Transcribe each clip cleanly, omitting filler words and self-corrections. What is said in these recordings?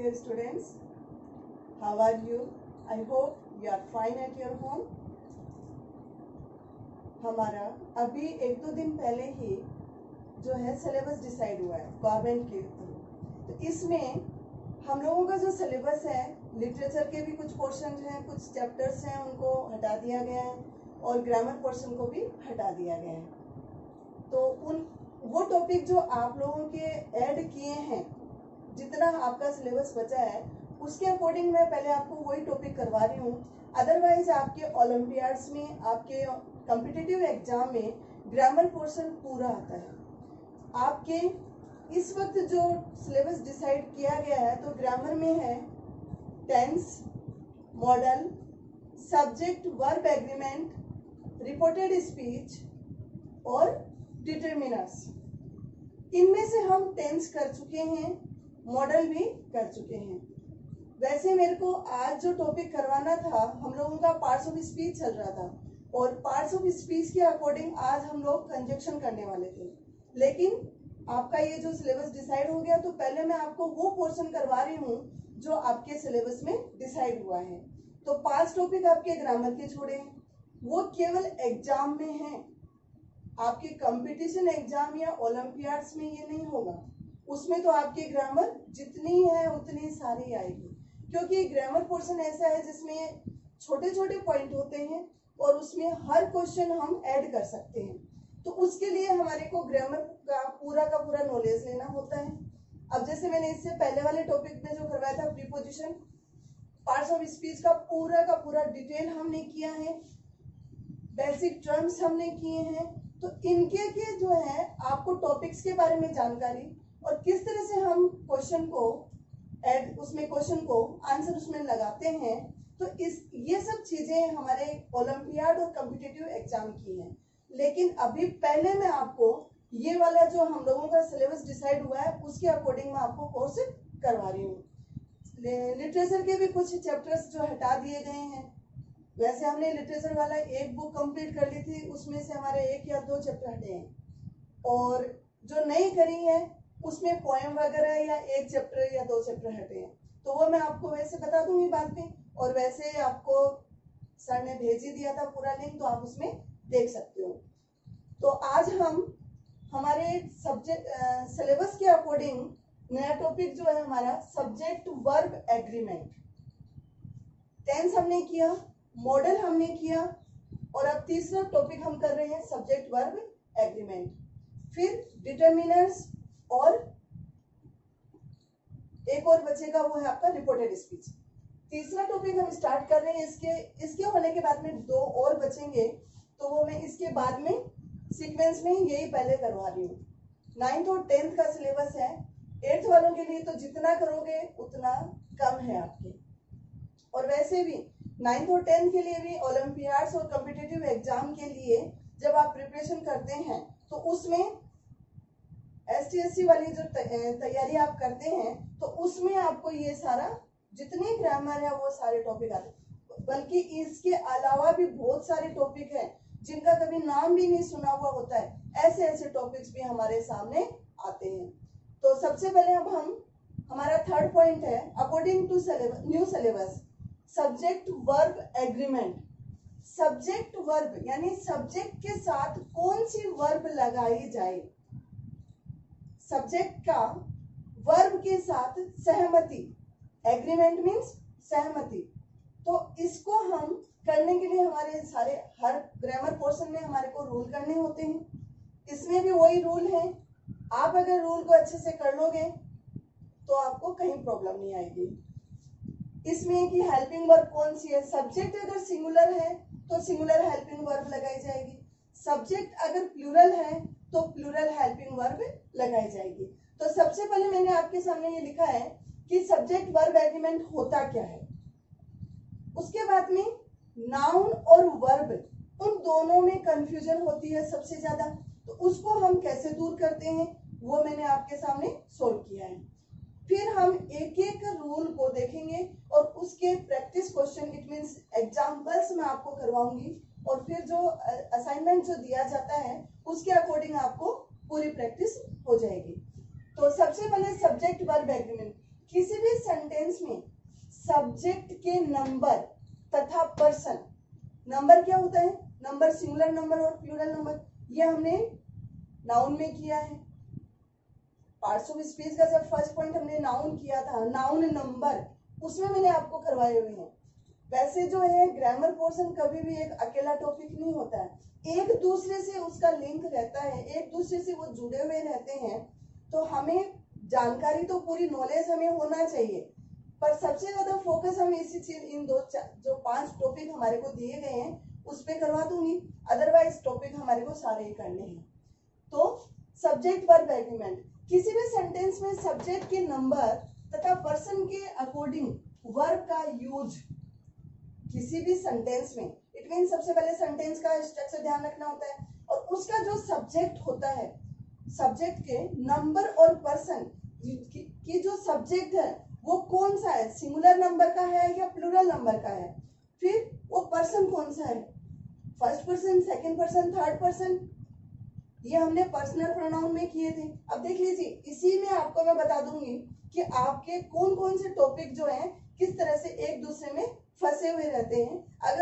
dear students, how are you? I hope you are fine at your home. हमारा अभी एक दो दिन पहले ही जो है सिलेबस डिसाइड हुआ है गवर्नमेंट के थ्रू। तो इसमें हम लोगों का जो सिलेबस है, लिटरेचर के भी कुछ पोर्शन हैं, कुछ चैप्टर्स हैं, उनको हटा दिया गया है और ग्रामर पोर्शन को भी हटा दिया गया है। तो वो टॉपिक जो आप लोगों के ऐड किए हैं, जितना आपका सिलेबस बचा है उसके अकॉर्डिंग मैं पहले आपको वही टॉपिक करवा रही हूँ। अदरवाइज आपके ओलंपियाड्स में, आपके कॉम्पिटिटिव एग्जाम में ग्रामर पोर्शन पूरा आता है। आपके इस वक्त जो सिलेबस डिसाइड किया गया है, तो ग्रामर में है tense, modal, subject verb agreement, reported speech और डिटरमिनर्स। इनमें से हम टेंस कर चुके हैं, मॉडल भी कर चुके हैं। वैसे मेरे को आज जो टॉपिक करवाना था, हम लोगों का पार्ट्स ऑफ स्पीच चल रहा था और पार्ट्स ऑफ स्पीच के अकॉर्डिंग आज हम लोग कंजक्शन करने वाले थे। लेकिन आपका ये जो सिलेबस डिसाइड हो गया, तो पहले मैं आपको वो पोर्शन करवा रही हूँ जो आपके सिलेबस में डिसाइड हुआ है। तो 5 टॉपिक आपके ग्रामर के छोड़े हैं, वो केवल एग्जाम में हैं। आपके कंपटीशन एग्जाम या ओलंपियाड्स में ये नहीं होगा। उसमें तो आपकी ग्रामर जितनी है उतनी सारी आएगी, क्योंकि ग्रामर पोर्शन ऐसा है जिसमें छोटे छोटे पॉइंट होते हैं और उसमें हर क्वेश्चन हम ऐड कर सकते हैं। तो उसके लिए हमारे को ग्रामर का पूरा नॉलेज लेना होता है। अब जैसे मैंने इससे पहले वाले टॉपिक में जो करवाया था प्रीपोजिशन, पार्ट्स ऑफ स्पीच का पूरा डिटेल हमने किया है, बेसिक टर्म्स हमने किए हैं। तो इनके के जो है आपको टॉपिक्स के बारे में जानकारी और किस तरह से हम क्वेश्चन को ऐड, उसमें क्वेश्चन को आंसर उसमें लगाते हैं, तो ये सब चीजें हमारे ओलंपियाड और कॉम्पिटिटिव एग्जाम की हैं। लेकिन अभी पहले मैं आपको ये वाला जो हम लोगों का सिलेबस डिसाइड हुआ है उसके अकॉर्डिंग मैं आपको कोर्स करवा रही हूँ। लिटरेचर के भी कुछ चैप्टर्स जो हटा दिए गए हैं। वैसे हमने लिटरेचर वाला एक बुक कंप्लीट कर ली थी, उसमें से हमारे 1 या 2 चैप्टर हटे हैं और जो नहीं करी है उसमें पोएम वगैरह या 1 चैप्टर या 2 चैप्टर हटे हैं। तो वो मैं आपको वैसे बता दूंगी बाद में, और वैसे आपको सर ने भेज ही दिया था पूरा लिंक, तो आप उसमें देख सकते हो। तो आज हम हमारे सब्जेक्ट सिलेबस के अकॉर्डिंग नया टॉपिक जो है हमारा सब्जेक्ट वर्ब एग्रीमेंट। टेंस हमने किया, मॉडल हमने किया और अब तीसरा टॉपिक हम कर रहे हैं सब्जेक्ट वर्ब एग्रीमेंट। फिर डिटरमिनर्स और एक और बचेगा, वो है आपका रिपोर्टेड स्पीच। तीसरा टॉपिक हम स्टार्ट कर रहे हैं। इसके होने के बाद में 2 और बचेंगे, तो वो मैं इसके बाद में सीक्वेंस में यही पहले करवा रही हूँ। 9th और 10th का सिलेबस है। 8th वालों के लिए तो जितना करोगे उतना कम है आपके। और वैसे भी 9th और 10th के लिए भी ओलंपियाड्स और कॉम्पिटिटिव एग्जाम के लिए जब आप प्रिपरेशन करते हैं, तो उसमें ST/SC वाली जो तैयारी आप करते हैं, तो उसमें आपको ये सारा जितनी ग्रामर है वो सारे टॉपिक आते हैं। बल्कि इसके अलावा भी बहुत सारे टॉपिक हैं जिनका कभी नाम भी नहीं सुना हुआ होता है। ऐसे टॉपिक्स भी हमारे सामने आते हैं। तो सबसे पहले अब हमारा 3rd पॉइंट है, according to new syllabus, subject verb agreement. Subject verb यानी सब्जेक्ट के साथ कौन सी वर्ब लगाई जाए, सब्जेक्ट का वर्ब के साथ सहमति। एग्रीमेंट मीन्स सहमति। तो इसको हम करने के लिए हमारे सारे हर ग्रामर पोर्शन में हमारे को रूल करने होते हैं। इसमें भी वही रूल है। आप अगर रूल को अच्छे से कर लोगे तो आपको कहीं प्रॉब्लम नहीं आएगी। इसमें कि हेल्पिंग वर्ब कौन सी है, सब्जेक्ट अगर सिंगुलर है तो सिंगुलर हेल्पिंग वर्ब लगाई जाएगी। सब्जेक्ट अगर प्लूरल है तो प्लूरल हेल्पिंग वर्ब लगाई जाएगी। तो सबसे पहले मैंने आपके सामने ये लिखा है कि सब्जेक्ट वर्ब एग्रीमेंट होता क्या है। उसके बाद में नाउन और वर्ब, उन दोनों में कंफ्यूजन होती है सबसे ज्यादा। तो उसको हम कैसे दूर करते हैं वो मैंने आपके सामने सोल्व किया है। फिर हम एक एक रूल को देखेंगे और उसके practice question, it means examples मैं आपको करवाऊंगी, और फिर जो असाइनमेंट जो दिया जाता है उसके अकॉर्डिंग आपको पूरी प्रैक्टिस हो जाएगी। तो सबसे पहले सब्जेक्ट वर्ब एग्रीमेंट, किसी भी सेंटेंस में सब्जेक्ट के नंबर तथा पर्सन, नंबर क्या होता है, नंबर सिंगुलर नंबर और प्लूरल नंबर, ये हमने नाउन में किया है। पार्ट्स ऑफ स्पीच का जब फर्स्ट पॉइंट हमने नाउन किया था, नाउन नंबर, उसमें मैंने आपको करवाए हुए हैं। वैसे जो है ग्रामर पोर्शन कभी भी एक अकेला टॉपिक नहीं होता है, एक दूसरे से उसका लिंक रहता है, एक दूसरे से वो जुड़े हुए रहते हैं। तो हमें जानकारी तो पूरी नॉलेज हमें होना चाहिए, पर सबसे ज्यादा फोकस हम इसी चीज इन जो 5 टॉपिक हमारे को दिए गए हैं उस पर करवा दूंगी, अदरवाइज टॉपिक हमारे को सारे ही करने हैं। तो सब्जेक्ट वर्ब एग्रीमेंट, किसी भी सेंटेंस में सब्जेक्ट के नंबर तथा पर्सन के अकॉर्डिंग वर्ब का यूज किसी भी सेंटेंस में, इट मीन सबसे पहले सेंटेंस का स्ट्रक्चर ध्यान रखना होता है, और उसका जो सब्जेक्ट होता है, सब्जेक्ट के नंबर और पर्सन की जो सब्जेक्ट है वो कौन सा है, सिंगुलर नंबर का है या प्लूरल नंबर का है, फिर वो पर्सन कौन सा है, first person, second person, third person, ये हमने पर्सनल प्रोनाउन में किए थे। अब देख लीजिए, इसी में आपको मैं बता दूंगी कि आपके कौन कौन से टॉपिक जो हैं किस तरह से एक दूसरे में फंसे हुए रहते हैं।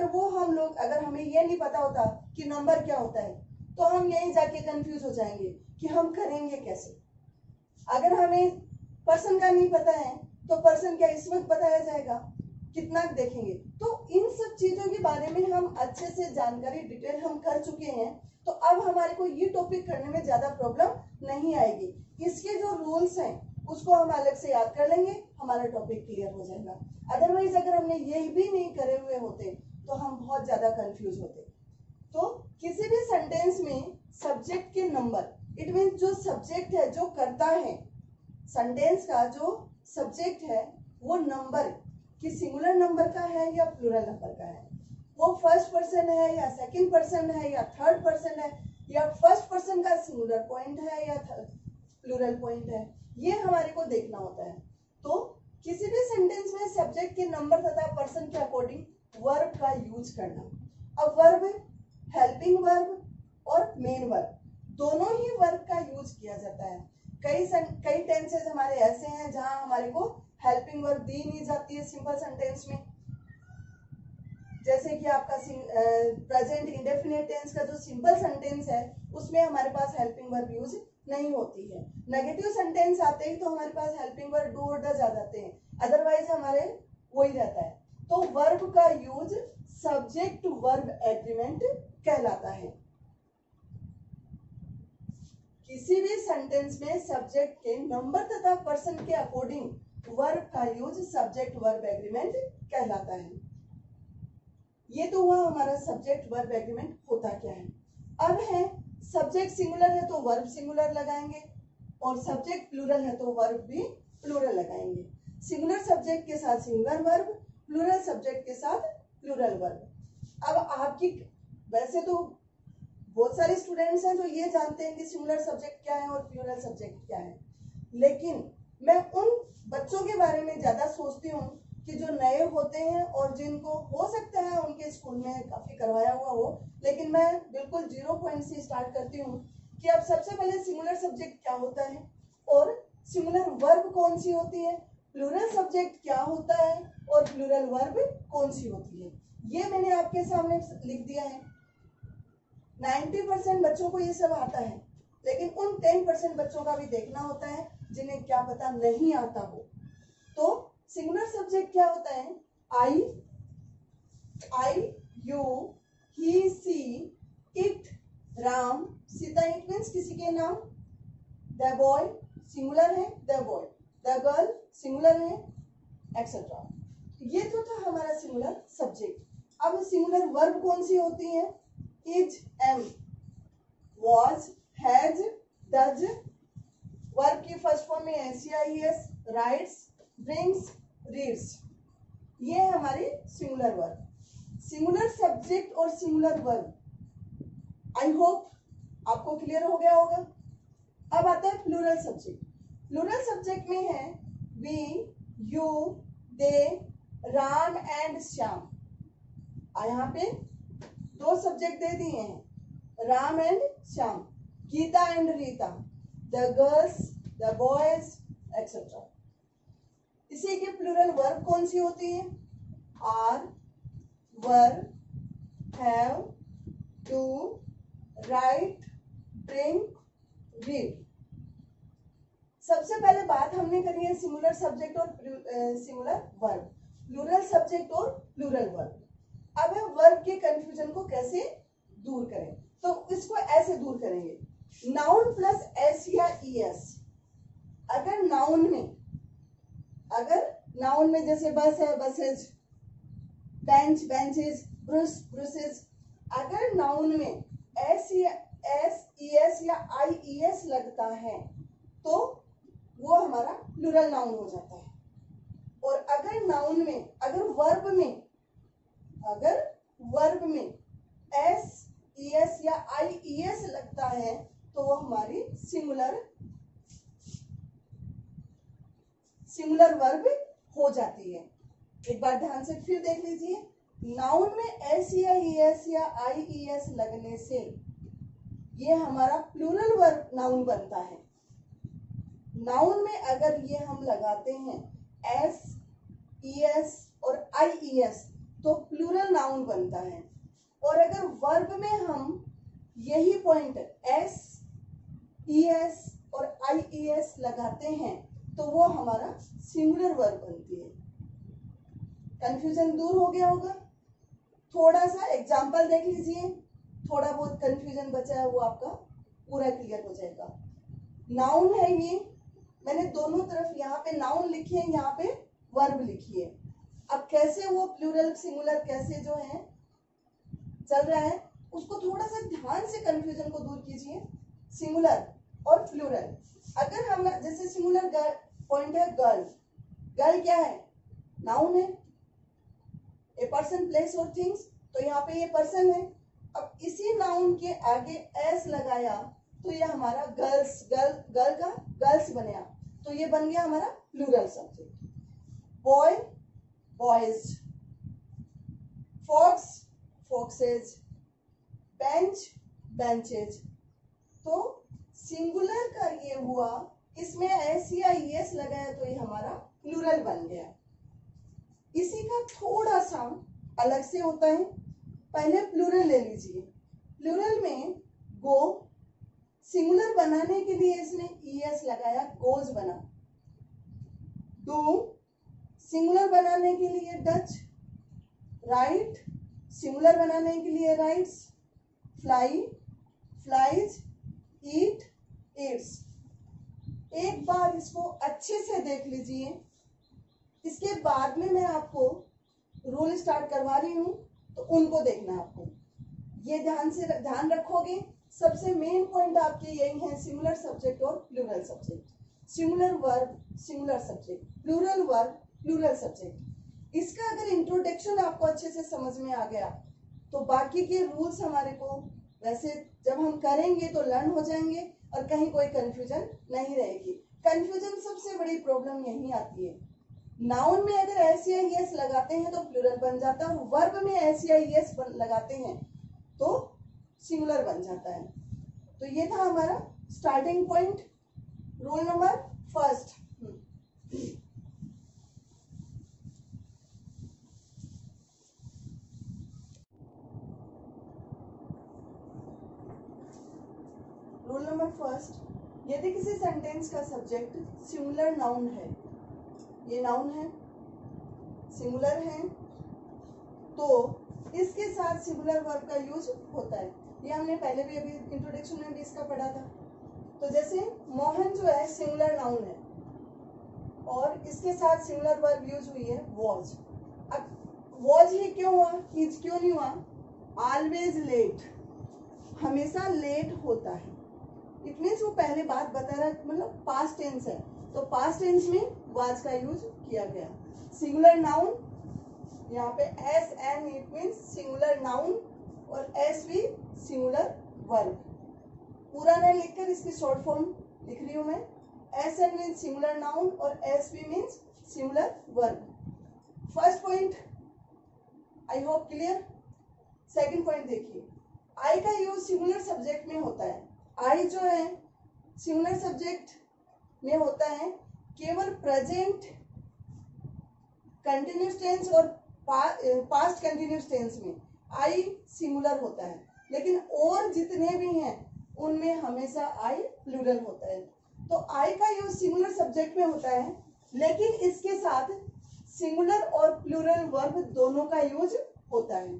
अगर हमें ये नहीं पता होता कि नंबर क्या होता है तो हम यहीं जाके कंफ्यूज हो जाएंगे कि हम करेंगे कैसे। अगर हमें पर्सन का नहीं पता है तो पर्सन क्या इस वक्त बताया जाएगा, कितना देखेंगे। तो इन सब चीजों के बारे में हम अच्छे से जानकारी डिटेल हम कर चुके हैं, तो अब हमारे को ये टॉपिक करने में ज्यादा प्रॉब्लम नहीं आएगी। इसके जो रूल्स हैं उसको हम अलग से याद कर लेंगे, हमारा टॉपिक क्लियर हो जाएगा। अदरवाइज अगर हमने ये भी नहीं करे हुए होते तो हम बहुत ज्यादा कंफ्यूज होते। तो किसी भी सेंटेंस में सब्जेक्ट के नंबर, इट मीन जो सब्जेक्ट है जो करता है, सेंटेंस का जो सब्जेक्ट है वो नंबर कि सिंगुलर नंबर का है या प्लूरल नंबर का है, वो फर्स्ट पर्सन है या सेकंड पर्सन है या थर्ड पर्सन है, या फर्स्ट पर्सन का सिंगुलर पॉइंट है या प्लूरल पॉइंट है, ये हमारे को देखना होता है। तो किसी भी सेंटेंस में सब्जेक्ट के नंबर तथा पर्सन के अकॉर्डिंग वर्ब का यूज करना। अब वर्ब, हेल्पिंग वर्ब और मेन वर्ब, दोनों ही वर्ब का यूज किया जाता है। कई टेंसेस हमारे ऐसे हैं जहां हमारे को हेल्पिंग वर्ब दी नहीं जाती है सिंपल सेंटेंस में, जैसे कि आपका प्रेजेंट इंडेफिनिट टेंस का जो सिंपल सेंटेंस है उसमें हमारे पास हेल्पिंग वर्ब यूज नहीं होती है। नेगेटिव सेंटेंस आते ही तो हमारे पास हेल्पिंग वर्ब डू और डज आ जाते हैं, अदरवाइज हमारे वही रहता है। तो वर्ब का यूज सब्जेक्ट वर्ब एग्रीमेंट कहलाता है। किसी भी सेंटेंस में सब्जेक्ट के नंबर तथा पर्सन के अकॉर्डिंग वर्ब का यूज सब्जेक्ट वर्ब एग्रीमेंट कहलाता है। ये तो हुआ हमारा सब्जेक्ट वर्ब एग्रीमेंट होता क्या है। अब है सब्जेक्ट सिंगुलर है तो वर्ब सिंगुलर लगाएंगे, और सब्जेक्ट प्लूरल है तो वर्ब भी प्लूरल लगाएंगे। सिंगुलर सब्जेक्ट के साथ सिंगुलर वर्ब, प्लूरल सब्जेक्ट के साथ प्लूरल वर्ब। अब आपकी वैसे तो बहुत सारे स्टूडेंट्स हैं जो ये जानते हैं कि सिंगुलर सब्जेक्ट क्या है और प्लूरल सब्जेक्ट क्या है, लेकिन मैं उन बच्चों के बारे में ज्यादा सोचती हूँ कि जो नए होते हैं और जिनको हो सकता है उनके स्कूल में काफी करवाया हुआ हो, लेकिन मैं बिल्कुल 0 पॉइंट से स्टार्ट करती हूँ कि अब सबसे पहले सिंगुलर सब्जेक्ट क्या होता है और सिंगुलर वर्ब कौन सी होती है, प्लूरल सब्जेक्ट क्या होता है और प्लूरल वर्ब कौन सी होती है। ये मैंने आपके सामने लिख दिया है। 90% बच्चों को ये सब आता है, लेकिन उन 10% बच्चों का भी देखना होता है जिन्हें क्या पता नहीं आता हो। तो सिंगुलर सब्जेक्ट क्या होता है, I, you, he, she, it, Ram, Sita, it means किसी के नाम। द बॉय सिंगुलर है, the boy, the girl singular है, एक्सेट्रा। ये तो था हमारा सिंगुलर सब्जेक्ट। अब सिंगुलर वर्ब कौन सी होती है, is, am, was, has, does. Verb की फर्स्ट फॉर्म में SCIS, राइट्स, ब्रिंग्स, रीड्स, ये है हमारी सिंगुलर वर्ब। सिंगुलर सब्जेक्ट और सिंगुलर वर्ब आई होप आपको क्लियर हो गया होगा। अब आता है प्लूरल सब्जेक्ट। प्लूरल सब्जेक्ट में है we, you, they, Ram and Shyam. यहाँ पे 2 सब्जेक्ट दे दिए हैं, Ram and Shyam, Gita and Rita, the girls, the boys, etcetera. इसी के प्लूरल वर्ब कौन सी होती है? Are, were, have, do, write, drink, read. सबसे पहले बात हमने करी है सिंगुलर सब्जेक्ट और सिंगुलर वर्ब, प्लूरल सब्जेक्ट और प्लूरल वर्ब। अब हम वर्ब के कंफ्यूजन को कैसे दूर करें, तो इसको ऐसे दूर करेंगे, नाउन प्लस एस या ईएस। अगर नाउन में जैसे बस है, buses, bench, benches, brush, brushes, अगर नाउन में एस ईएस या आईईएस लगता है तो वो हमारा प्लूरल नाउन हो जाता है। और अगर वर्ब में एस ईएस या आईईएस लगता है तो वो हमारी सिंगुलर वर्ब हो जाती है। एक बार ध्यान से फिर देख लीजिए, नाउन में एस या ईएस या आईईएस लगने से ये हमारा प्लूरल वर्ब नाउन बनता है। नाउन में अगर ये हम लगाते हैं एस, ईएस और आईईएस तो प्लूरल नाउन बनता है। और अगर वर्ब में हम यही पॉइंट एस, ईएस और आईईएस लगाते हैं तो वो हमारा सिंगुलर वर्ब बनती है। कंफ्यूजन दूर हो गया होगा। थोड़ा सा एग्जांपल देख लीजिए, थोड़ा बहुत कंफ्यूजन बचा है वो आपका पूरा क्लियर हो जाएगा। नाउन है ये, मैंने दोनों तरफ यहाँ पे नाउन लिखी है, यहाँ पे वर्ब लिखी है। अब कैसे वो प्लूरल सिंगुलर कैसे जो है चल रहा है उसको थोड़ा सा ध्यान से कंफ्यूजन को दूर कीजिए। सिंगुलर और प्लूरल, अगर हम जैसे सिंगुलर पॉइंट है गर्ल, गर्ल क्या है? नाउन है, ए पर्सन, प्लेस और थिंग्स, तो यहाँ पे ये पर्सन है। अब इसी नाउन के आगे एस लगाया तो ये हमारा गर्ल्स, गर्ल का गर्ल्स बना, तो ये बन गया हमारा plural subject. Boy, boys, fox, foxes, bench, benches. तो सिंगुलर का ये हुआ, इसमें एस या ईएस लगाया तो ये हमारा प्लूरल बन गया। इसी का थोड़ा सा अलग से होता है। पहले प्लूरल ले लीजिए, प्लूरल में गो, सिंगुलर बनाने के लिए इसने ईएस लगाया, गोज बना। डू, सिंगुलर बनाने के लिए डच। राइट, सिंगुलर बनाने के लिए writes. Fly, flies. Eat, eats. एक बार इसको अच्छे से देख लीजिए, इसके बाद में मैं आपको रूल स्टार्ट करवा रही हूं तो उनको देखना है आपको। ये ध्यान रखोगे। सबसे मेन पॉइंट आपके यही है, सिंगुलर सब्जेक्ट और plural subject, singular verb, singular subject, plural verb, plural subject. इसका अगर इंट्रोडक्शन आपको अच्छे से समझ में आ गया तो बाकी के रूल्स हमारे को वैसे जब हम करेंगे तो लर्न हो जाएंगे और कहीं कोई कंफ्यूजन नहीं रहेगी। कंफ्यूजन सबसे बड़ी प्रॉब्लम यही आती है, नाउन में अगर एस या ईएस लगाते हैं तो प्लूरल बन जाता है, वर्ब में एस या ईएस लगाते हैं तो सिंगुलर बन जाता है। तो ये था हमारा starting point, rule number first. Rule number first, यदि किसी सेंटेंस का सब्जेक्ट सिंगुलर नाउन है, ये नाउन है, सिंगुलर है, तो इसके साथ सिंगुलर वर्ब का यूज होता है। ये हमने पहले भी अभी इंट्रोडक्शन में भी इसका पढ़ा था। तो जैसे मोहन जो है सिंगुलर नाउन है और इसके साथ सिंगुलर वर्ब यूज हुई है वॉज। अब वॉज ही क्यों हुआ, इज क्यों नहीं हुआ? ऑलवेज लेट, हमेशा लेट होता है। इट मीन्स वो पहले बात बता रहा है, मतलब पास्ट टेंस है तो पास्ट टेंस में वाज का यूज किया गया। सिंगुलर नाउन, यहाँ पे S N, it means singular noun, और एस भी सिंगुलर वर्ब। पूरा नहीं लिखकर इसकी शॉर्ट फॉर्म लिख रही हूं मैं। S N means singular noun और S B means singular verb. First point I hope clear. Second point देखिए, आई का यूज सिंगुलर सब्जेक्ट में होता है। आई जो है सिंगुलर सब्जेक्ट में होता है केवल प्रेजेंट कंटिन्यूस टेंस और पास्ट कंटिन्यूस टेंस में आई सिंगुलर होता है, लेकिन और जितने भी हैं उनमें हमेशा आई प्लूरल होता है। तो आई का यूज सिंगुलर सब्जेक्ट में होता है, लेकिन इसके साथ सिंगुलर और प्लूरल वर्ब दोनों का यूज होता है।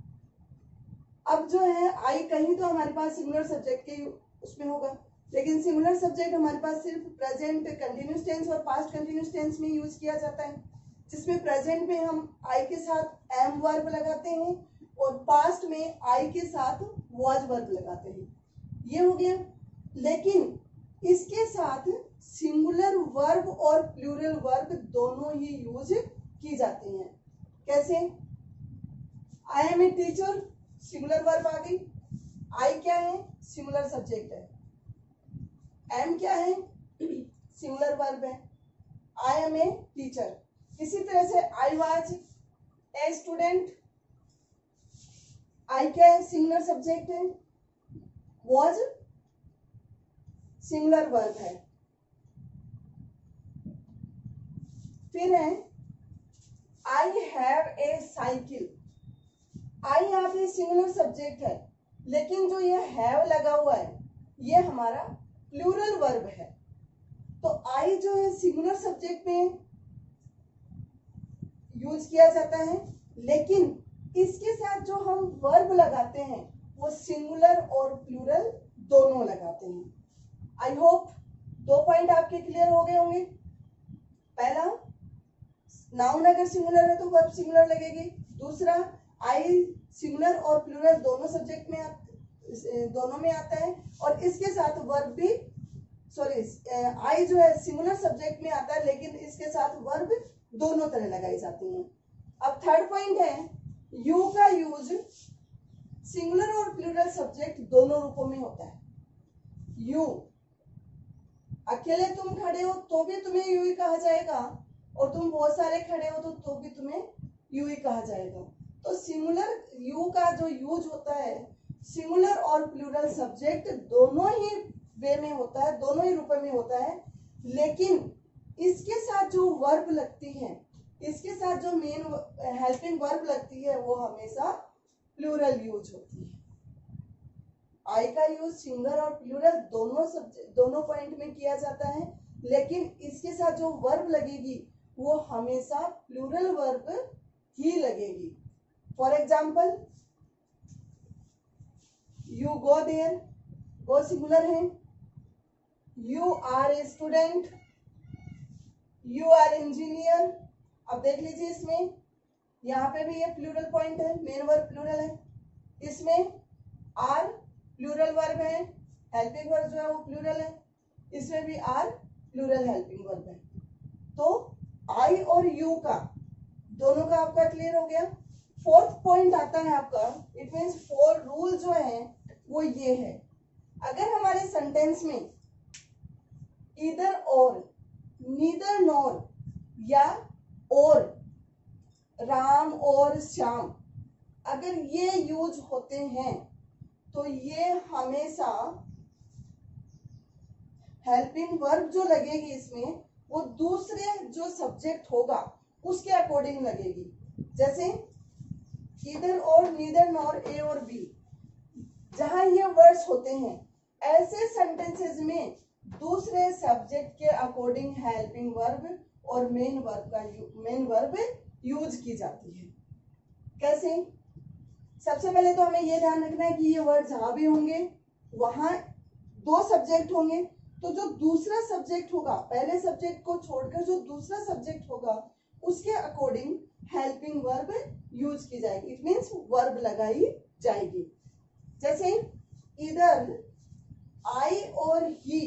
अब जो है आई कहीं तो हमारे पास सिंगुलर सब्जेक्ट के उसमें होगा, लेकिन सिंगुलर सब्जेक्ट हमारे पास सिर्फ प्रेजेंट कंटिन्यूस टेंस और पास्ट कंटिन्यूस टेंस में यूज किया जाता है, जिसमें प्रेजेंट में हम आई के साथ एम वर्ब लगाते हैं और पास्ट में आई के साथ वाज वर्ब लगाते हैं। ये हो गया। लेकिन इसके साथ सिंगुलर वर्ब और प्लूरल वर्ब दोनों ही यूज की जाती हैं। कैसे? I am a teacher, singular verb आ गई। आई क्या है? सिंगुलर सब्जेक्ट है। एम क्या है? सिंगुलर वर्ब है। I am a teacher. इसी तरह से I was a student, I क्या है? सिंगुलर सब्जेक्ट है। वाज सिंगुलर वर्ब है। फिर है आई हैव ए साइकिल। आई यहाँ पे सिंगुलर सब्जेक्ट है, लेकिन जो ये हैव लगा हुआ है ये हमारा प्लूरल वर्ब है। तो आई जो है सिंगुलर सब्जेक्ट में यूज किया जाता है, लेकिन इसके साथ जो हम वर्ब लगाते हैं वो सिंगुलर और प्लूरल दोनों लगाते हैं। आई होप 2 पॉइंट आपके क्लियर हो गए होंगे। पहला, नाउन अगर सिंगुलर है तो वर्ब सिंगुलर लगेगी। दूसरा, आई सिंगुलर और प्लूरल दोनों सब्जेक्ट में दोनों में आता है, और इसके साथ वर्ब भी आई जो है सिंगुलर सब्जेक्ट में आता है, लेकिन इसके साथ वर्ब दोनों तरह लगाई जाती हैं। अब थर्ड पॉइंट है, यू का यूज सिंगुलर और प्लूरल सब्जेक्ट दोनों रूपों में होता है। यू, अकेले तुम खड़े हो तो भी तुम्हें यू ही कहा जाएगा, और तुम बहुत सारे खड़े हो तो भी तुम्हें यू ही कहा जाएगा। तो सिंगुलर यू का जो यूज होता है सिंगुलर और प्लूरल सब्जेक्ट दोनों ही वे में होता है, दोनों ही रूप में होता है, लेकिन इसके साथ जो वर्ब लगती है, इसके साथ जो मेन हेल्पिंग वर्ब लगती है वो हमेशा प्लूरल यूज होती है। आई का यूज सिंगुलर और प्लूरल दोनों पॉइंट में किया जाता है, लेकिन इसके साथ जो वर्ब लगेगी वो हमेशा प्लूरल वर्ब ही लगेगी। For example, you go there, go singular है। You are a student, you are engineer. अब देख लीजिए, इसमें यहाँ पे भी ये प्लूरल पॉइंट है, मेन वर्ब प्लूरल है। इसमें आर प्लूरल वर्ब है, हेल्पिंग वर्ब जो है वो प्लूरल है। इसमें भी आर प्लूरल हेल्पिंग वर्ब है। तो आई और यू का दोनों का आपका क्लियर हो गया। फोर्थ पॉइंट आता है आपका, इट मीन्स 4 रूल जो है वो ये है, अगर हमारे सेंटेंस में ईदर और, नीदर नॉर या और, राम और श्याम, अगर ये यूज होते हैं तो ये हमेशा हेल्पिंग वर्ब जो लगेगी इसमें वो दूसरे जो सब्जेक्ट होगा उसके अकॉर्डिंग लगेगी। जैसे ईदर और, नीदर नॉर, ए और बी, जहां ये वर्ड्स होते हैं ऐसे सेंटेंसेस में दूसरे सब्जेक्ट के अकॉर्डिंग हेल्पिंग वर्ब और मेन वर्ब यूज की जाती है। कैसे? सबसे पहले तो हमें यह ध्यान रखना है कि ये वर्ड जहां भी होंगे वहां 2 सब्जेक्ट होंगे, तो जो दूसरा सब्जेक्ट होगा, पहले सब्जेक्ट को छोड़कर जो दूसरा सब्जेक्ट होगा उसके अकॉर्डिंग हेल्पिंग वर्ब यूज की जाएगी। इट मीन्स वर्ब लगाई जाएगी। जैसे इधर आई और ही,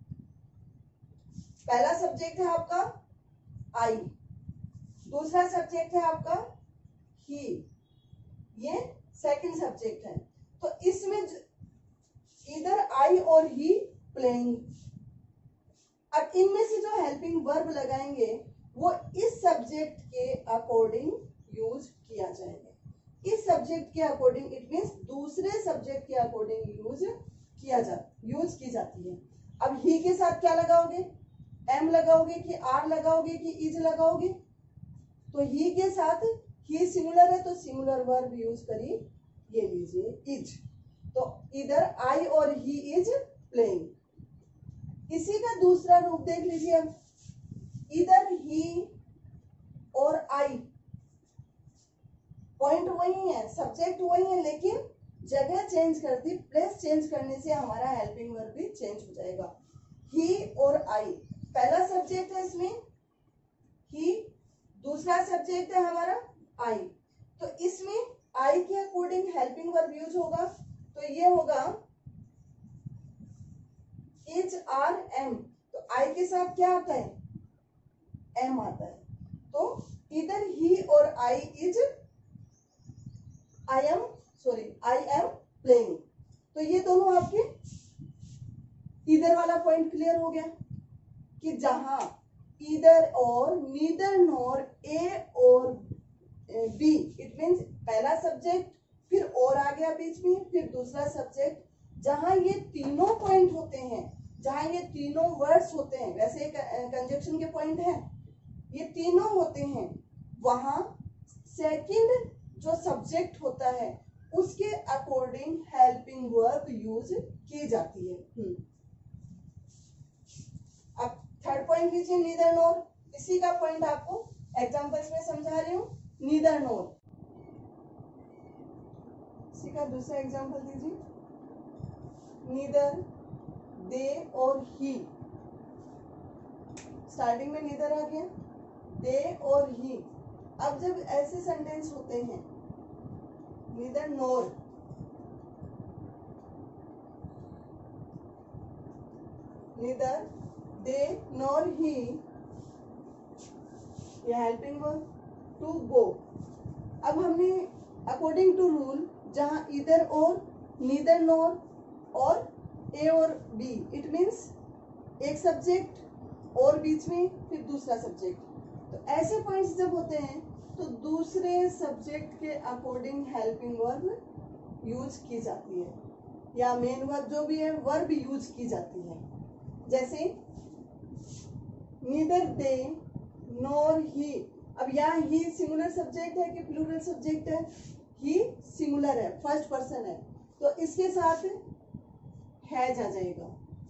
पहला सब्जेक्ट है आपका आई, दूसरा सब्जेक्ट है आपका ही, ये सेकंड सब्जेक्ट है। तो इसमें इधर आई और ही प्लेइंग, अब इनमें से जो हेल्पिंग वर्ब लगाएंगे वो इस सब्जेक्ट के अकॉर्डिंग यूज किया जाएगा। इस सब्जेक्ट के अकॉर्डिंग, इट मींस दूसरे सब्जेक्ट के अकॉर्डिंग यूज की जाती है। अब ही के साथ क्या लगाओगे? एम लगाओगे कि आर लगाओगे कि इज लगाओगे? तो ही के साथ ही सिंगुलर है तो सिंगुलर वर्ब यूज करिए, ये लीजिए इज। तो इधर आई और ही इज प्लेइंग। इसी का दूसरा रूप देख लीजिए अब, इधर ही और आई पॉइंट वही है, सब्जेक्ट वही है, लेकिन जगह चेंज कर दी, प्लेस चेंज करने से हमारा हेल्पिंग वर्ब भी चेंज हो जाएगा। ही और आई पहला सब्जेक्ट है इसमें ही, दूसरा सब्जेक्ट है हमारा आई, तो इसमें आई के अकॉर्डिंग हेल्पिंग वर्ब यूज होगा, तो ये होगा इज आर एम। तो आई के साथ क्या आता है, एम आता है। तो इधर ही और I is I am playing. तो ये दोनों आपके इधर वाला पॉइंट क्लियर हो गया कि जहां इधर और, नीदर नॉर, ए और बी, इट मीन्स पहला सब्जेक्ट फिर और आ गया बीच में, फिर दूसरा सब्जेक्ट, जहां ये तीनों पॉइंट होते हैं, जहां ये तीनों वर्ड्स होते हैं, वैसे कंजक्शन के पॉइंट है, ये तीनों होते हैं, वहां सेकंड जो सब्जेक्ट होता है उसके अकॉर्डिंग हेल्पिंग वर्ब यूज की जाती है। अब थर्ड पॉइंट लीजिए, नीदर नॉर। इसी का पॉइंट आपको एग्जांपल्स में समझा रही हूँ, नीदर नॉर। इसी का दूसरा एग्जांपल दीजिए, नीदर दे और ही। स्टार्टिंग में नीदर आ गया, दे और ही। अब जब ऐसे सेंटेंस होते हैं, neither nor, neither they nor he, ये हेल्पिंग वर्ब टू गो। अब हमने अकॉर्डिंग टू रूल, जहां इधर और, नीदर नॉर और ए और बी, इट मीन्स एक सब्जेक्ट और बीच में फिर दूसरा सब्जेक्ट, तो ऐसे पॉइंट्स जब होते हैं तो दूसरे सब्जेक्ट के अकॉर्डिंग हेल्पिंग वर्ब यूज की जाती है, या मेन वर्ब जो भी है वर्ब यूज की जाती है। जैसे नीदर दे नॉर ही। अब यहाँ ही सिंगुलर सब्जेक्ट है कि प्लूरल सब्जेक्ट है, ही सिंगुलर है, फर्स्ट पर्सन है, तो इसके साथ हैज आ जाएगा।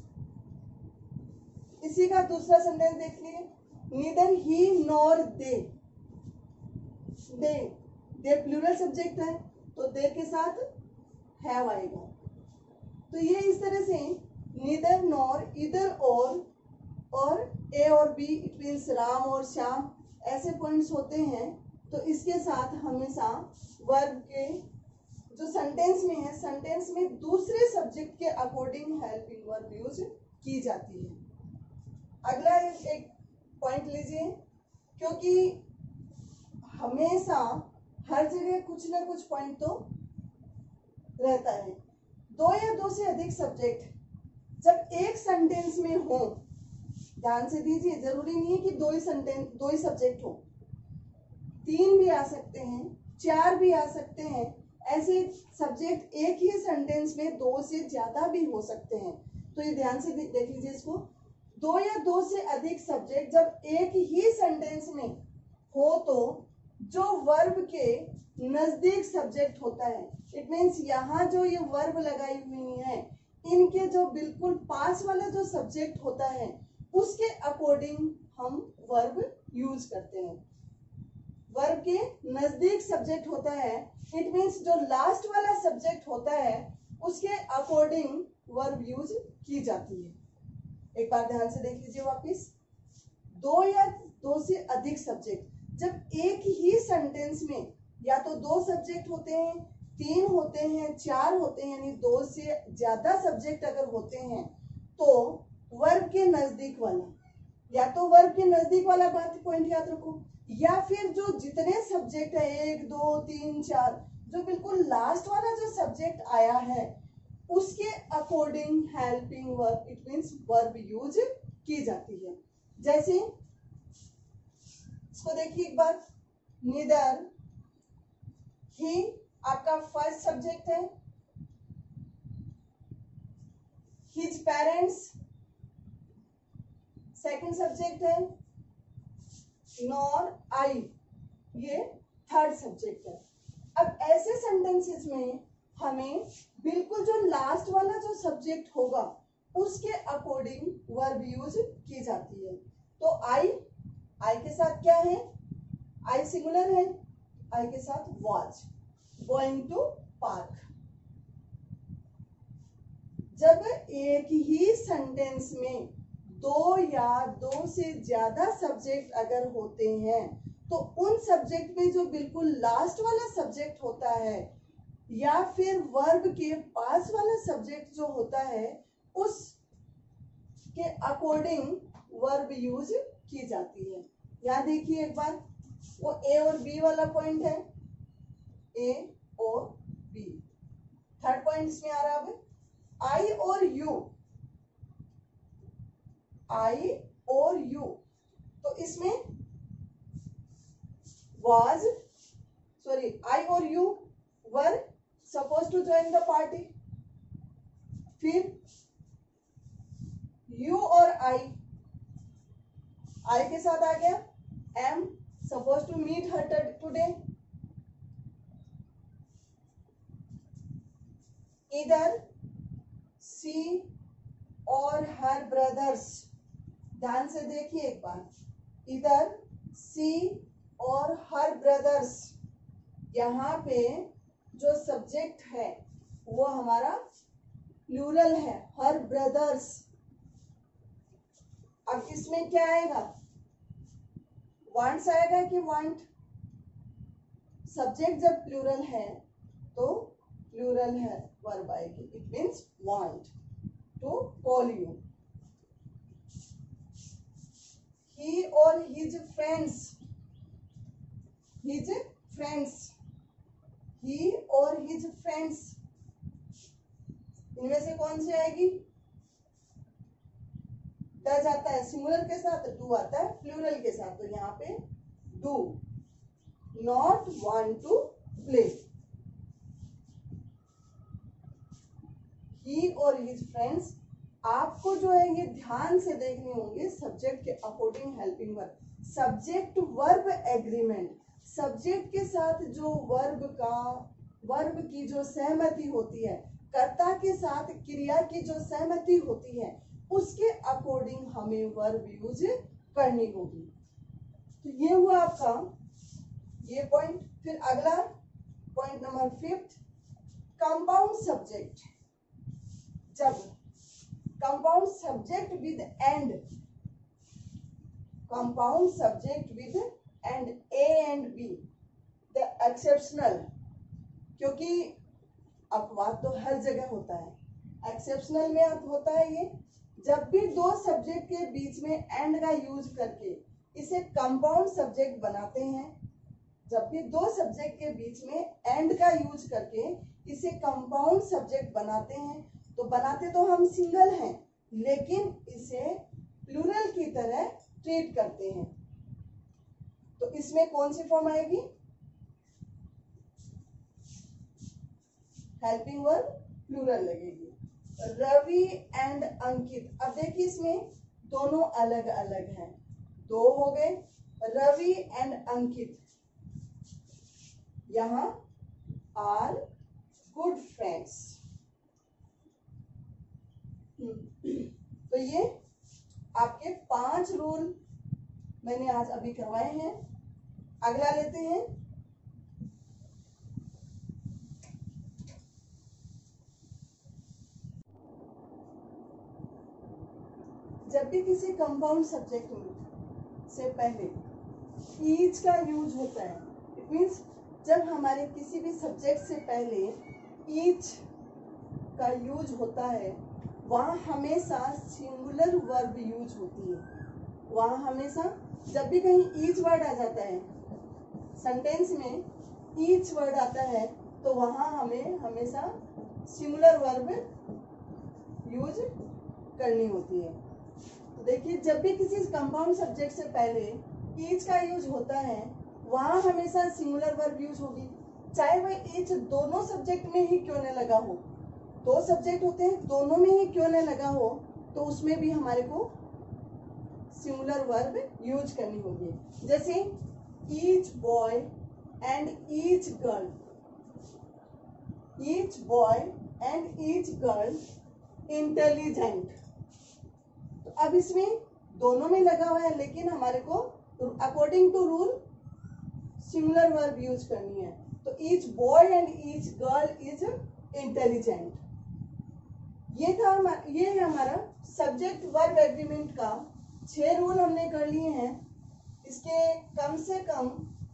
इसी का दूसरा सेंटेंस देख लिए, neither he nor they. They plural subject है तो दे के साथ हैव आएगा। तो ये इस तरह से नीदर नॉर, इधर और ए और बी, इट मीन्स राम और श्याम, ऐसे पॉइंट्स होते हैं, तो इसके साथ हमेशा वर्ब के जो सेंटेंस में है, सेंटेंस में दूसरे सब्जेक्ट के अकॉर्डिंग हेल्पिंग वर्ब यूज की जाती है। अगला एक पॉइंट लीजिए, क्योंकि हमेशा हर जगह कुछ ना कुछ पॉइंट तो रहता है। दो या दो से अधिक सब्जेक्ट जब एक सेंटेंस में हो, ध्यान से दीजिए, जरूरी नहीं है कि दो ही सब्जेक्ट हो, तीन भी आ सकते हैं, चार भी आ सकते हैं, ऐसे सब्जेक्ट एक ही सेंटेंस में दो से ज्यादा भी हो सकते हैं। तो ये ध्यान से देख लीजिए इसको, दो या दो से अधिक सब्जेक्ट जब एक ही सेंटेंस में हो तो जो वर्ब के नजदीक सब्जेक्ट होता है, इट मीन्स यहाँ जो ये वर्ब लगाई हुई है, इनके जो बिल्कुल पास वाला जो सब्जेक्ट होता है उसके अकॉर्डिंग हम वर्ब यूज करते हैं। वर्ब के नजदीक सब्जेक्ट होता है, इट मीन्स जो लास्ट वाला सब्जेक्ट होता है उसके अकॉर्डिंग वर्ब यूज की जाती है। एक बार ध्यान से देख लीजिए वापिस, दो या दो से अधिक सब्जेक्ट जब एक ही सेंटेंस में या तो दो सब्जेक्ट होते हैं, तीन होते हैं, चार होते हैं, यानी दो से ज्यादा सब्जेक्ट अगर होते हैं तो वर्ब के नजदीक वाला, या तो वर्ब के नजदीक वाला बात पॉइंट याद रखो, या फिर जो जितने सब्जेक्ट है, एक दो तीन चार, जो बिल्कुल लास्ट वाला जो सब्जेक्ट आया है उसके according helping verb, it means verb use की जाती है। जैसे इसको देखिए एक बार, नीदर ही आपका फर्स्ट सब्जेक्ट है, हिज पेरेंट्स सेकंड सब्जेक्ट है, नॉर आई ये थर्ड सब्जेक्ट है। अब ऐसे सेंटेंसेस में हमें बिल्कुल जो लास्ट वाला जो सब्जेक्ट होगा उसके अकॉर्डिंग वर्ब यूज की जाती है। तो आई के साथ क्या है, आई सिंगुलर है, आई के साथ वॉच, गोइंग टू पार्क। जब एक ही सेंटेंस में दो या दो से ज्यादा सब्जेक्ट अगर होते हैं तो उन सब्जेक्ट में जो बिल्कुल लास्ट वाला सब्जेक्ट होता है या फिर वर्ब के पास वाला सब्जेक्ट जो होता है उस के अकॉर्डिंग वर्ब यूज की जाती है। यहाँ देखिए एक बार, वो ए और बी वाला पॉइंट है, ए और बी। थर्ड पॉइंट इसमें आ रहा है आई और यू, आई और यू। तो इसमें was, sorry, I or you were supposed to join the party। फिर you और I के साथ आ गया, am supposed to meet her today। इधर she और her brothers, ध्यान से देखिए एक बार, इधर she और हर ब्रदर्स, यहाँ पे जो सब्जेक्ट है वो हमारा प्लूरल है, हर ब्रदर्स। अब इसमें क्या आएगा, वांट्स आएगा कि वांट। सब्जेक्ट जब प्लूरल है तो प्लूरल है वर्ब आएगी, it means want to call you. He और his friends, his friends, he और हिज फ्रेंड्स, इनमें से कौन सी आएगी, डज आता है सिंगुलर के साथ, डू आता है प्लूरल के साथ। तो यहाँ पे do not want to play. He और हिज फ्रेंड्स, आपको जो है ये ध्यान से देखने होंगे सब्जेक्ट के according helping verb, subject verb agreement. Subject के साथ जो वर्ब की जो सहमति होती है, कर्ता के साथ क्रिया की जो सहमति होती है, उसके अकॉर्डिंग हमें वर्ब यूज करनी होगी। तो ये हुआ आपका ये पॉइंट। फिर अगला पॉइंट नंबर 5, कंपाउंड सब्जेक्ट। जब compound subject with and, compound subject with and, A and B, the exceptional, क्योंकि अपवाद तो हर जगह होता है, एक्सेप्शनल में अब होता है ये, जब भी दो सब्जेक्ट के बीच में एंड का यूज करके इसे कंपाउंड सब्जेक्ट बनाते हैं। जब भी दो सब्जेक्ट के बीच में एंड का यूज करके इसे कंपाउंड सब्जेक्ट बनाते हैं, तो बनाते तो हम सिंगल हैं लेकिन इसे प्लूरल की तरह ट्रीट करते हैं। तो इसमें कौन सी फॉर्म आएगी, हेल्पिंग वर्ब प्लूरल लगेगी। रवि एंड अंकित, अब देखिए इसमें दोनों अलग अलग हैं, दो हो गए, रवि एंड अंकित। यहां आर गुड फ्रेंड्स। तो ये आपके 5 रूल मैंने आज अभी करवाए हैं। अगला लेते हैं, जब भी किसी कंपाउंड सब्जेक्ट से पहले ईच का यूज होता है, इट मीन्स जब हमारे किसी भी सब्जेक्ट से पहले ईच का यूज होता है, वहाँ हमेशा सिंगुलर वर्ब यूज होती है। वहाँ हमेशा जब भी कहीं ईच वर्ड आ जाता है, सेंटेंस में ईच वर्ड आता है, तो वहाँ हमें हमेशा सिंगुलर वर्ब यूज करनी होती है। तो देखिए जब भी किसी कंपाउंड सब्जेक्ट से पहले ईच का यूज होता है, वहाँ हमेशा सिंगुलर वर्ब यूज होगी, चाहे वह ईच दोनों सब्जेक्ट में ही क्यों न लगा हो। दो सब्जेक्ट होते हैं, दोनों में ही क्यों न लगा हो, तो उसमें भी हमारे को सिंगुलर वर्ब यूज करनी होगी। जैसे each boy and each girl, each boy and each girl intelligent। तो अब इसमें दोनों में लगा हुआ है, लेकिन हमारे को according to rule singular verb use करनी है। तो each boy and each girl is intelligent. ये है हमारा सब्जेक्ट वर्ब एग्रीमेंट का 6 रूल हमने कर लिए हैं। इसके कम से कम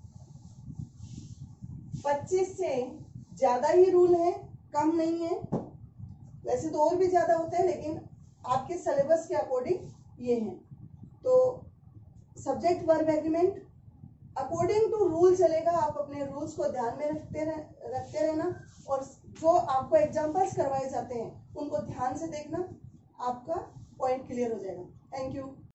25 से ज्यादा ही रूल है, कम नहीं है। वैसे तो और भी ज्यादा होते हैं, लेकिन आपके सिलेबस के अकॉर्डिंग ये हैं। तो subject verb agreement according to rule चलेगा। आप अपने रूल्स को ध्यान में रखते रहना, और जो आपको एग्जांपल्स करवाए जाते हैं उनको ध्यान से देखना, आपका पॉइंट क्लियर हो जाएगा। Thank you.